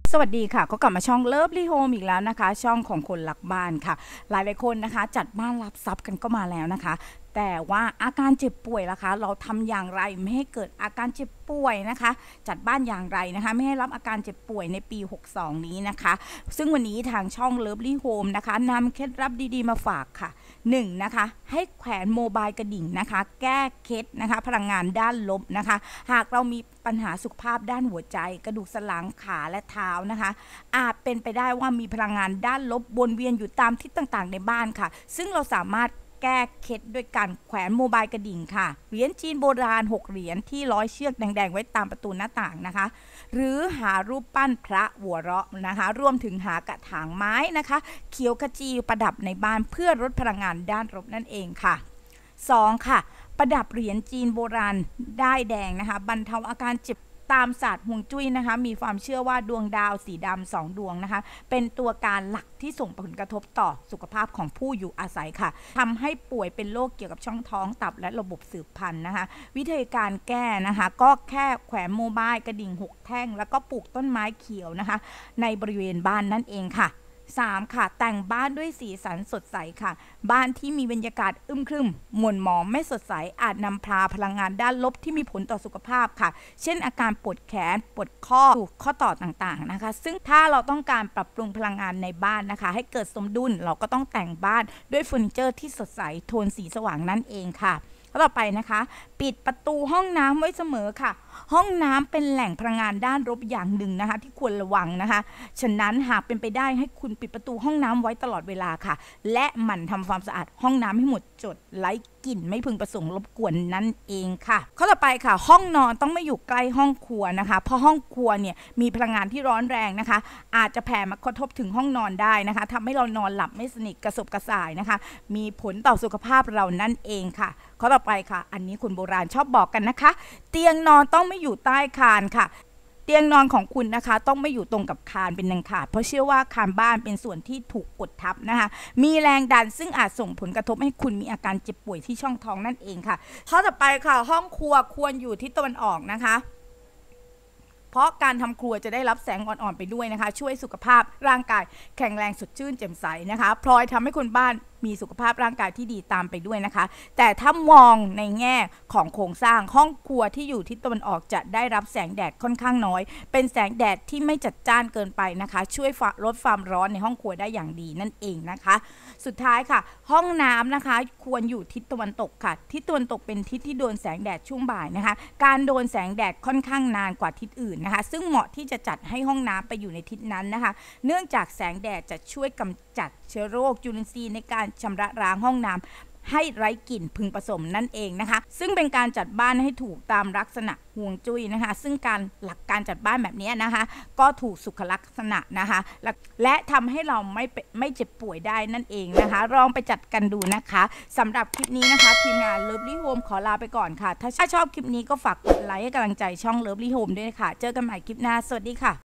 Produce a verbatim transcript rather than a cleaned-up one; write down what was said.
สวัสดีค่ะก็กลับมาช่องเลิฟลี่โฮมอีกแล้วนะคะช่องของคนรักบ้านค่ะหลายหลายคนนะคะจัดบ้านรับทรัพย์กันก็มาแล้วนะคะแต่ว่าอาการเจ็บป่วยล่ะคะเราทำอย่างไรไม่ให้เกิดอาการเจ็บป่วยนะคะจัดบ้านอย่างไรนะคะไม่ให้รับอาการเจ็บป่วยในปีหกสองนี้นะคะซึ่งวันนี้ทางช่องเลิฟลี่โฮมนะคะนำเคล็ดลับดีๆมาฝากค่ะหนึ่งนะคะให้แขวนโมบายกระดิ่งนะคะแก้เคล็ดนะคะพลังงานด้านลบนะคะหากเรามีปัญหาสุขภาพด้านหัวใจกระดูกสันหลังขาและเท้านะคะอาจเป็นไปได้ว่ามีพลังงานด้านลบวนเวียนอยู่ตามทิศต่างๆในบ้านค่ะซึ่งเราสามารถแก้เคล็ดด้วยการแขวนโมบายกระดิ่งค่ะเหรียญจีนโบราณหกเหรียญที่ร้อยเชือกแดงๆไว้ตามประตูหน้าต่างนะคะหรือหารูปปั้นพระหัวเราะนะคะรวมถึงหากระถางไม้นะคะเขียวขจีประดับในบ้านเพื่อลดพลังงานด้านลบนั่นเองค่ะสองค่ะประดับเหรียญจีนโบราณด้ายแดงนะคะบรรเทาอาการเจ็บตามศาสตร์ฮวงจุ้ยนะคะมีความเชื่อว่าดวงดาวสีดำสองดวงนะคะเป็นตัวการหลักที่ส่งผลกระทบต่อสุขภาพของผู้อยู่อาศัยค่ะทำให้ป่วยเป็นโรคเกี่ยวกับช่องท้องตับและระบบสืบพันธุ์นะคะวิธีการแก้นะคะก็แค่แขวนโมบายกระดิ่งหกแท่งแล้วก็ปลูกต้นไม้เขียวนะคะในบริเวณบ้านนั่นเองค่ะสามค่ะแต่งบ้านด้วยสีสันสดใสค่ะบ้านที่มีบรรยากาศอึมครึมหม่นหมองไม่สดใสอาจนำพาพลังงานด้านลบที่มีผลต่อสุขภาพค่ะเช่นอาการปวดแขนปวดข้อข้อต่อต่างๆนะคะซึ่งถ้าเราต้องการปรับปรุงพลังงานในบ้านนะคะให้เกิดสมดุลเราก็ต้องแต่งบ้านด้วยเฟอร์นิเจอร์ที่สดใสโทนสีสว่างนั่นเองค่ะต่อไปนะคะปิดประตูห้องน้ำไว้เสมอค่ะห้องน้ำเป็นแหล่งพลังงานด้านลบอย่างหนึ่งนะคะที่ควรระวังนะคะฉะนั้นหากเป็นไปได้ให้คุณปิดประตูห้องน้ำไว้ตลอดเวลาค่ะและหมั่นทำความสะอาดห้องน้ำให้หมดจดไร้กลิ่นไม่พึงประสงค์รบกวนนั่นเองค่ะข้อต่อไปค่ะห้องนอนต้องไม่อยู่ใกล้ห้องครัวนะคะเพราะห้องครัวเนี่ยมีพลังงานที่ร้อนแรงนะคะอาจจะแผ่มากระทบถึงห้องนอนได้นะคะทำให้เรานอนหลับไม่สนิทกระสบกระส่ายนะคะมีผลต่อสุขภาพเรานั่นเองค่ะข้อต่อไปค่ะอันนี้คนโบราณชอบบอกกันนะคะเตียงนอนต้องไม่อยู่ใต้คานค่ะเตียงนอนของคุณนะคะต้องไม่อยู่ตรงกับคานเป็นอันขาดเพราะเชื่อว่าคานบ้านเป็นส่วนที่ถูกกดทับนะคะมีแรงดันซึ่งอาจส่งผลกระทบให้คุณมีอาการเจ็บป่วยที่ช่องท้องนั่นเองค่ะข้อต่อไปค่ะห้องครัวควรอยู่ทิศตะวันออกนะคะเพราะการทำครัวจะได้รับแสงอ่อนๆไปด้วยนะคะช่วยสุขภาพร่างกายแข็งแรงสดชื่นแจ่มใสนะคะพลอยทำให้คนบ้านมีสุขภาพร่างกายที่ดีตามไปด้วยนะคะแต่ถ้ามองในแง่ของโครงสร้างห้องครัวที่อยู่ทิศตะวันออกจะได้รับแสงแดดค่อนข้างน้อยเป็นแสงแดดที่ไม่จัดจ้านเกินไปนะคะช่วยลดความร้อนในห้องครัวได้อย่างดีนั่นเองนะคะสุดท้ายค่ะห้องน้ำนะคะควรอยู่ทิศตะวันตกค่ะทิศตะวันตกเป็นทิศที่โดนแสงแดดช่วงบ่ายนะคะการโดนแสงแดดค่อนข้างนานกว่าทิศอื่นนะคะซึ่งเหมาะที่จะจัดให้ห้องน้ำไปอยู่ในทิศนั้นนะคะเนื่องจากแสงแดดจะช่วยกำจัดเชื้อโรคจุลินทรีย์ในการชำระล้างห้องน้ำให้ไร้กลิ่นพึงผสมนั่นเองนะคะซึ่งเป็นการจัดบ้านให้ถูกตามลักษณะฮวงจุ้ยนะคะซึ่งการหลักการจัดบ้านแบบนี้นะคะก็ถูกสุขลักษณะนะคะและทำให้เราไม่ไม่เจ็บป่วยได้นั่นเองนะคะลองไปจัดกันดูนะคะสำหรับคลิปนี้นะคะทีมงาน Lovely Home ขอลาไปก่อนค่ะถ้าชอบคลิปนี้ก็ฝากกดไลค์ให้กำลังใจช่อง Lovely Home ด้วยค่ะเจอกันใหม่คลิปหน้าสวัสดีค่ะ